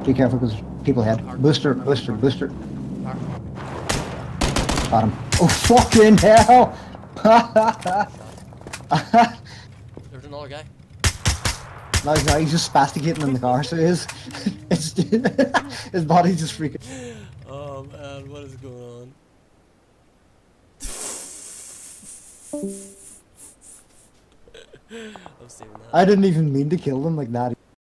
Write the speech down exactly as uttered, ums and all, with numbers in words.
Be careful because people ahead. Booster, booster, booster. Got him. Oh, fucking hell! There's another guy. No, he's not. He's just spasticating in the car, so he is. It's, his body's just freaking. Oh man, what is going on? I'm saving that. I didn't even mean to kill them like that.